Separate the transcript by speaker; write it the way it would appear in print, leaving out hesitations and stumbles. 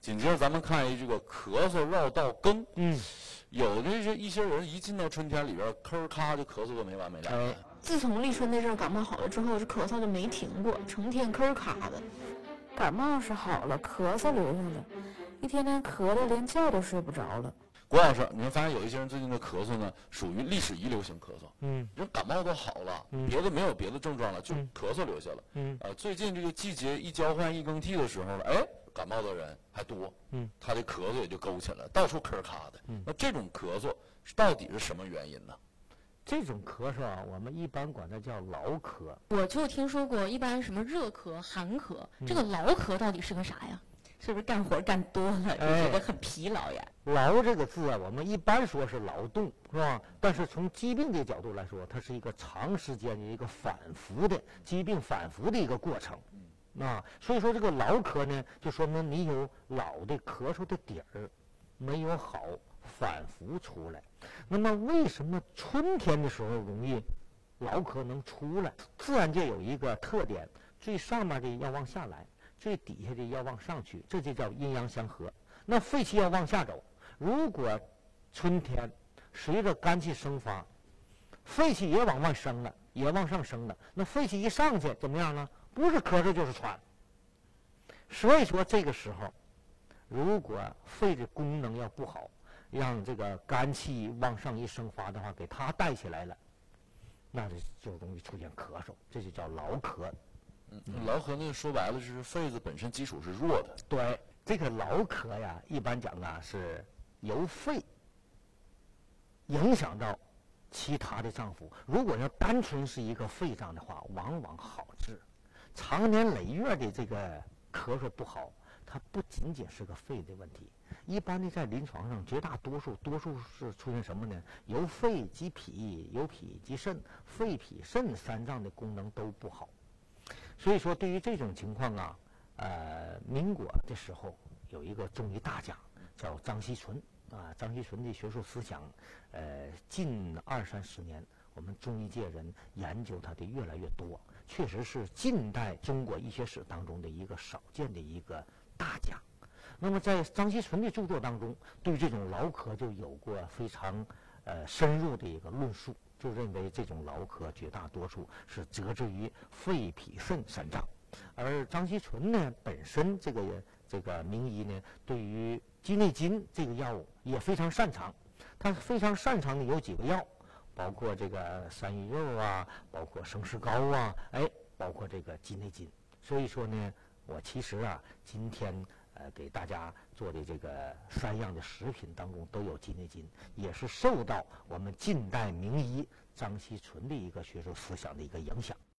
Speaker 1: 紧接着咱们看这个咳嗽绕道更，有的一些人一进到春天里边，吭咔就咳嗽个没完没了。
Speaker 2: 自从立春那阵感冒好了之后，这咳嗽就没停过，成天吭咔的。
Speaker 3: 感冒是好了，咳嗽留下了，一天天咳的连觉都睡不着了。
Speaker 1: 郭老师，你会发现有一些人最近的咳嗽呢，属于历史遗留型咳嗽。人感冒都好了，别的没有别的症状了，就咳嗽留下了。最近这个季节一交换一更替的时候呢，感冒的人还多，他的咳嗽也就勾起来了，到处咳咔的。那这种咳嗽到底是什么原因呢？
Speaker 4: 这种咳嗽啊，我们一般管它叫劳咳。
Speaker 2: 我就听说过，一般什么热咳、寒咳，这个劳咳到底是个啥呀？是不是干活干多了就觉得很疲劳呀？
Speaker 4: 劳这个字啊，我们一般说是劳动，是吧？但是从疾病的角度来说，它是一个长时间的一个反复的疾病反复的一个过程。所以说这个劳咳呢，就说明你有老的咳嗽的底儿没有好，反复出来。那么为什么春天的时候容易劳咳能出来？自然界有一个特点，最上面的要往下来，最底下的要往上去，这就叫阴阳相合。那肺气要往下走。如果春天随着肝气生发，肺气也往外升了，也往上升了，那肺气一上去怎么样呢？不是咳嗽就是喘。所以说这个时候，如果肺的功能要不好，让这个肝气往上一升发的话，给它带起来了，那就容易出现咳嗽，这就叫劳咳。
Speaker 1: 劳咳呢，说白了就是肺子本身基础是弱的。
Speaker 4: 对，这个劳咳呀，一般讲啊是由肺影响到其他的脏腑。如果要单纯是一个肺脏的话，往往好治。长年累月的这个咳嗽不好，它不仅仅是个肺的问题。一般的在临床上，绝大多数是出现什么呢？由肺及脾，由脾及肾，肺脾肾三脏的功能都不好。所以说，对于这种情况啊，民国的时候有一个中医大家叫张锡纯啊，张锡纯的学术思想，近20-30年，我们中医界人研究它的越来越多，确实是近代中国医学史当中的一个少见的一个大家。那么在张锡纯的著作当中，对这种劳咳就有过非常深入的一个论述，就认为这种劳咳绝大多数是责之于肺脾肾三脏。而张锡纯呢，本身这个名医呢，对于鸡内金这个药物也非常擅长。他非常擅长的有几个药，包括这个山芋肉啊，包括生石膏啊，包括这个鸡内金。所以说呢，我其实啊，今天给大家做的这个3样的食品当中都有鸡内金，也是受到我们近代名医张锡纯的一个学术思想的一个影响。